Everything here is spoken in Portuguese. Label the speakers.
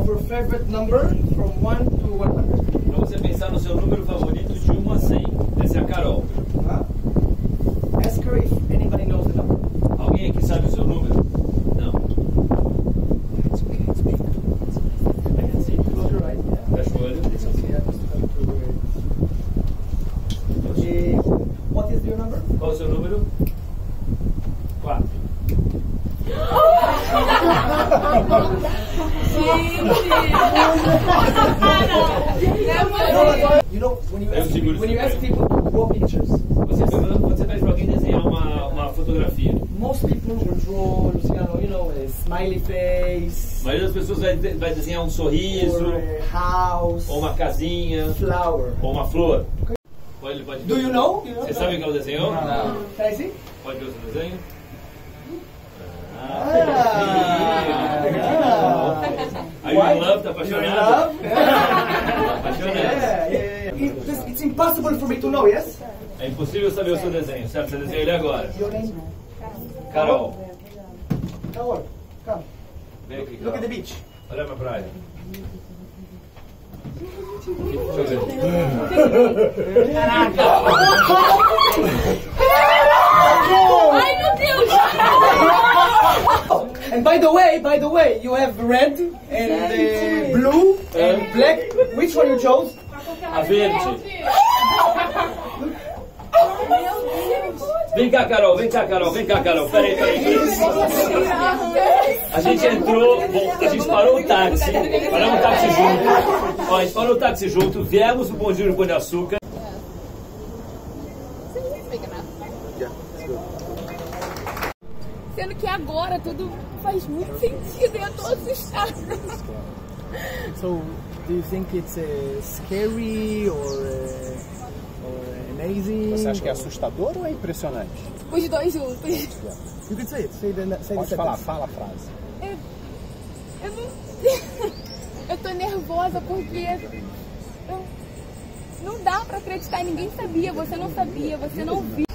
Speaker 1: your favorite number from 1 to 100.
Speaker 2: Pra você pensar no seu número favorito de 1 a 100. Essa é a Carol.
Speaker 1: Ask her if anybody knows the number.
Speaker 2: Alguém aqui sabe o seu número? Não.
Speaker 1: Close your eyes.
Speaker 2: Fecha o olho.
Speaker 1: What is your number?
Speaker 2: Qual é o seu número? 4.
Speaker 1: You know, when you ask people to draw pictures,
Speaker 2: Você pede para alguém desenhar uma fotografia.
Speaker 1: most people will draw, Luciano, you know, a smiley face,
Speaker 2: A maioria das pessoas vai desenhar um sorriso,
Speaker 1: or a house,
Speaker 2: ou uma casinha,
Speaker 1: flower.
Speaker 2: ou uma flor. Pode
Speaker 1: Do you know?
Speaker 2: Você sabe o que ela desenhou?
Speaker 1: Não. Can I see?
Speaker 2: Pode ver o seu desenho? Are you in love? Tá apaixonado? Apaixonado.
Speaker 1: It's impossible for me to know, yes?
Speaker 2: É impossível saber o seu desenho, certo? Você desenhou ele agora.
Speaker 1: Your name?
Speaker 2: Carol,
Speaker 1: Carol, come.
Speaker 2: vem aqui.
Speaker 1: Look at the
Speaker 2: Carol.
Speaker 1: beach.
Speaker 2: Olha pra praia. Deixa eu ver.
Speaker 3: Ai, meu Deus!
Speaker 1: And by the way, you have red and blue and black. Which one you chose?
Speaker 2: A verde. Vem cá, Carol, vem cá, Carol, vem cá, Carol. Peraí. A gente entrou, a gente parou o táxi, paramos o táxi junto. Ó, a gente parou o táxi junto, viemos no Bom Dia do Pão de Açúcar.
Speaker 3: Sendo que agora tudo faz muito sentido e eu tô assustada.
Speaker 1: So, do you think it's scary or amazing?
Speaker 4: Você acha que é assustador ou é impressionante?
Speaker 3: Os dois juntos.
Speaker 1: You can say it. Say the
Speaker 4: Pode
Speaker 1: sentence.
Speaker 4: falar, fala a frase.
Speaker 3: Eu não... Eu tô nervosa porque... Não dá pra acreditar, ninguém sabia, você não viu.